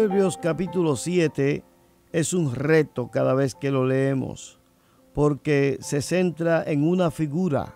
Proverbios capítulo 7 es un reto cada vez que lo leemos, porque se centra en una figura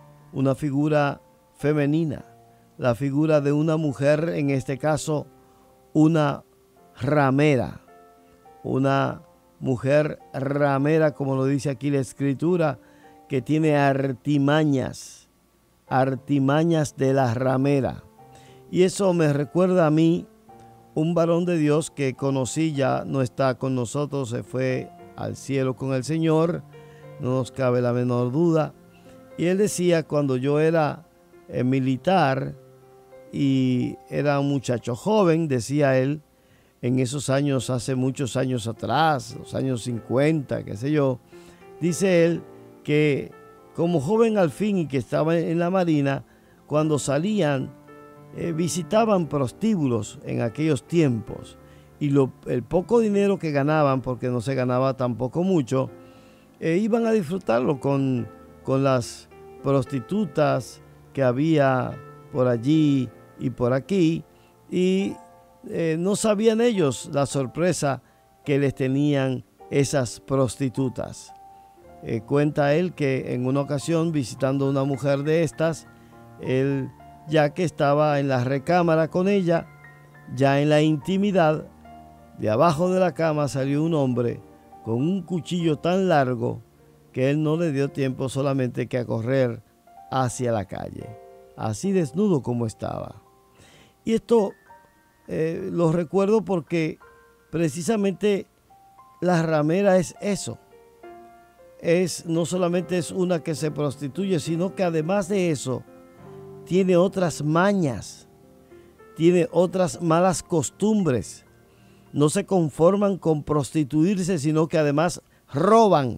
femenina, la figura de una mujer, en este caso una ramera, una mujer ramera, como lo dice aquí la Escritura, que tiene artimañas de la ramera. Y eso me recuerda a mí un varón de Dios que conocí, ya no está con nosotros, se fue al cielo con el Señor, no nos cabe la menor duda. Y él decía, cuando yo era militar y era un muchacho joven, decía él, en esos años, hace muchos años atrás, los años 50, qué sé yo, dice él que como joven al fin y que estaba en la marina, cuando salían, visitaban prostíbulos en aquellos tiempos, y el poco dinero que ganaban, porque no se ganaba tampoco mucho, iban a disfrutarlo con las prostitutas que había por allí y por aquí, y no sabían ellos la sorpresa que les tenían esas prostitutas. Cuenta él que en una ocasión, visitando a una mujer de estas, él, ya que estaba en la recámara con ella, ya en la intimidad, de abajo de la cama salió un hombre con un cuchillo tan largo que él no le dio tiempo solamente que a correr hacia la calle, así desnudo como estaba. Y esto lo recuerdo porque precisamente la ramera es eso. No solamente es una que se prostituye, sino que además de eso tiene otras mañas, tiene otras malas costumbres. No se conforman con prostituirse, sino que además roban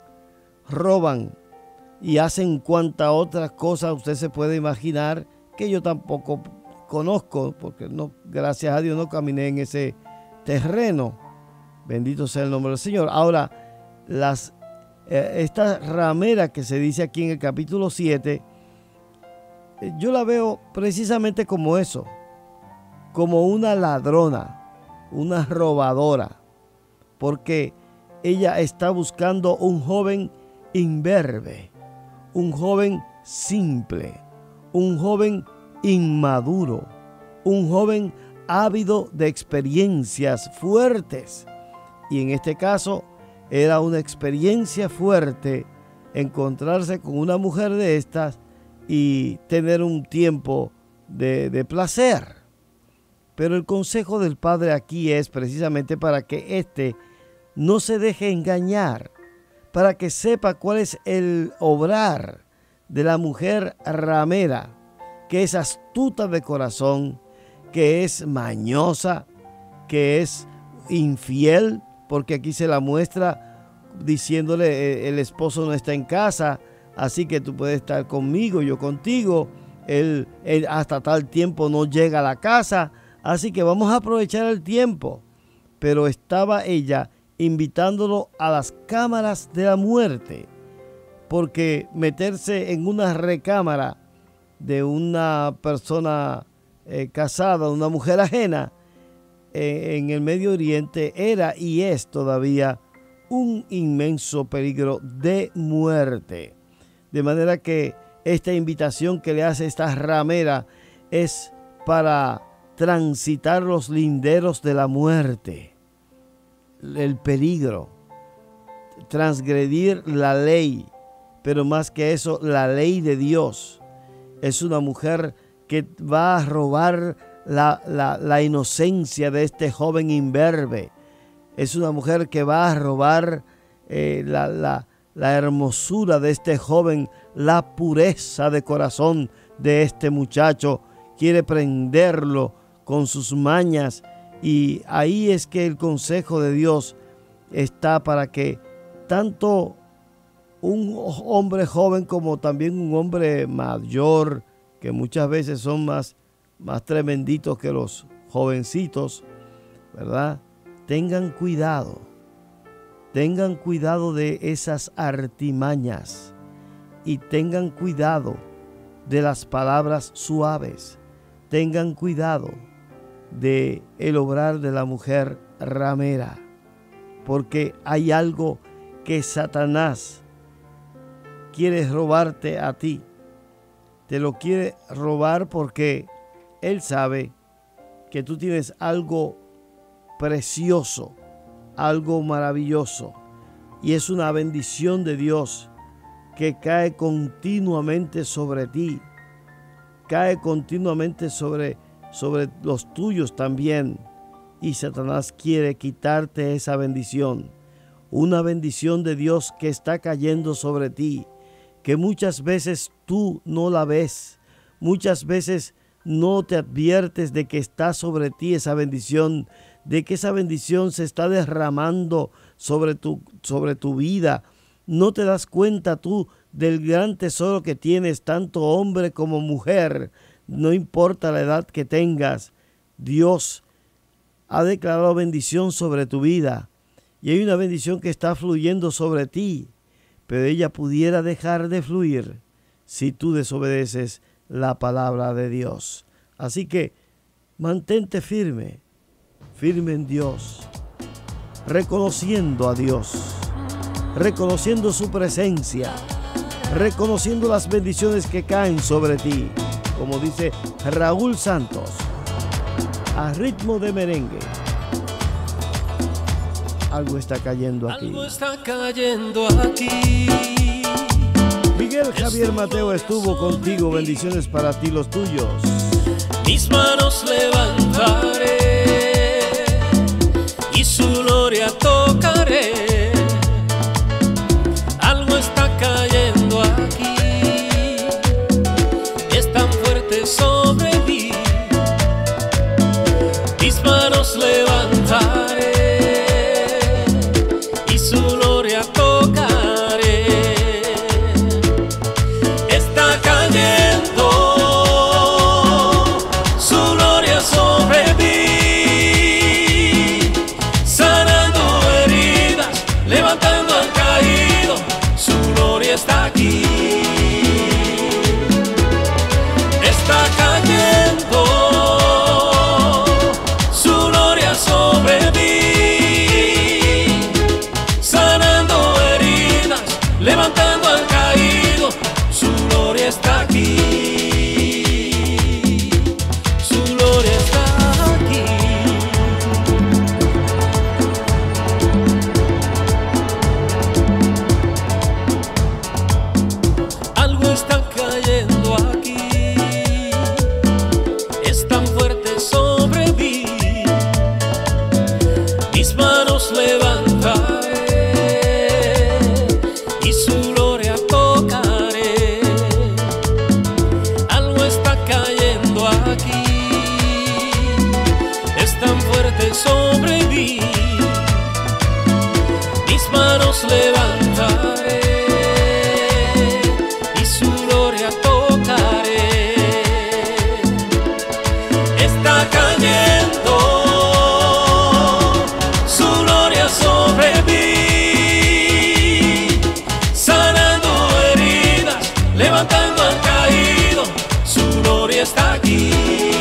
y hacen cuanta otra cosa usted se puede imaginar, que yo tampoco conozco, porque no, gracias a Dios no caminé en ese terreno. Bendito sea el nombre del Señor. Ahora, esta ramera que se dice aquí en el capítulo 7, yo la veo precisamente como eso, como una ladrona, una robadora, porque ella está buscando un joven imberbe, un joven simple, un joven inmaduro, un joven ávido de experiencias fuertes. Y en este caso era una experiencia fuerte encontrarse con una mujer de estas y tener un tiempo de placer. Pero el consejo del Padre aquí es precisamente para que éste no se deje engañar, para que sepa cuál es el obrar de la mujer ramera, que es astuta de corazón, que es mañosa, que es infiel, porque aquí se la muestra diciéndole el esposo no está en casa, así que tú puedes estar conmigo, yo contigo, él hasta tal tiempo no llega a la casa, así que vamos a aprovechar el tiempo. Pero estaba ella invitándolo a las cámaras de la muerte, porque meterse en una recámara de una persona casada, una mujer ajena, en el Medio Oriente era y es todavía un inmenso peligro de muerte. De manera que esta invitación que le hace esta ramera es para transitar los linderos de la muerte, el peligro, transgredir la ley, pero más que eso, la ley de Dios. Es una mujer que va a robar la inocencia de este joven imberbe. Es una mujer que va a robar la hermosura de este joven, la pureza de corazón de este muchacho. Quiere prenderlo con sus mañas, y ahí es que el consejo de Dios está para que tanto un hombre joven como también un hombre mayor, que muchas veces son más tremenditos que los jovencitos, ¿verdad? Tengan cuidado de esas artimañas y tengan cuidado de las palabras suaves. Tengan cuidado de el obrar de la mujer ramera, porque hay algo que Satanás quiere robarte a ti. Te lo quiere robar porque él sabe que tú tienes algo precioso, algo maravilloso, y es una bendición de Dios que cae continuamente sobre ti, cae continuamente sobre los tuyos también, y Satanás quiere quitarte esa bendición, una bendición de Dios que está cayendo sobre ti, que muchas veces tú no la ves, muchas veces no te adviertes de que está sobre ti esa bendición, de que esa bendición se está derramando sobre tu vida. No te das cuenta tú del gran tesoro que tienes, tanto hombre como mujer, no importa la edad que tengas. Dios ha declarado bendición sobre tu vida y hay una bendición que está fluyendo sobre ti, pero ella pudiera dejar de fluir si tú desobedeces la palabra de Dios. Así que mantente firme, firme en Dios, reconociendo a Dios, reconociendo su presencia, reconociendo las bendiciones que caen sobre ti, como dice Raúl Santos, a ritmo de merengue. Algo está cayendo aquí. Algo está cayendo aquí. Miguel Javier Mateo estuvo contigo. Bendiciones para ti, los tuyos. Mis manos levantaré y su gloria tocaré. Algo está cayendo aquí, es tan fuerte sobre mí. Mis manos levantaré y su gloria tocaré. Está cayendo su gloria sobre mí, sanando heridas, levantando al caído. Su gloria está aquí. Está cayendo su gloria sobre mí, sanando heridas, levantando al caído. Su gloria está aquí. Su gloria está aquí. Algo está cayendo aquí, es tan fuerte sobre mí. Mis manos levantaré y su gloria tocaré. Algo está cayendo aquí, es tan fuerte sobre mí. Mis manos levantaré y su gloria tocaré. Está cayendo su gloria sobre mí, sanando heridas, levantando al caído. Su gloria está aquí.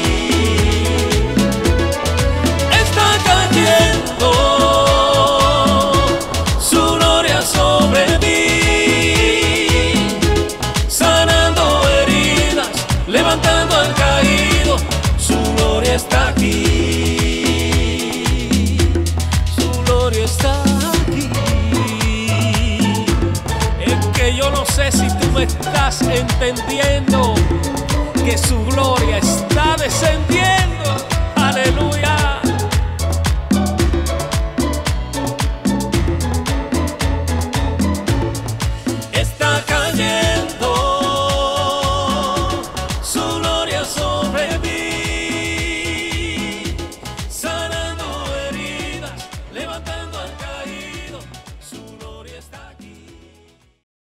Está cayendo su gloria sobre mí, sanando heridas, levantando al caído. Su gloria está aquí. Su gloria está aquí. Es que yo no sé si tú me estás entendiendo que su gloria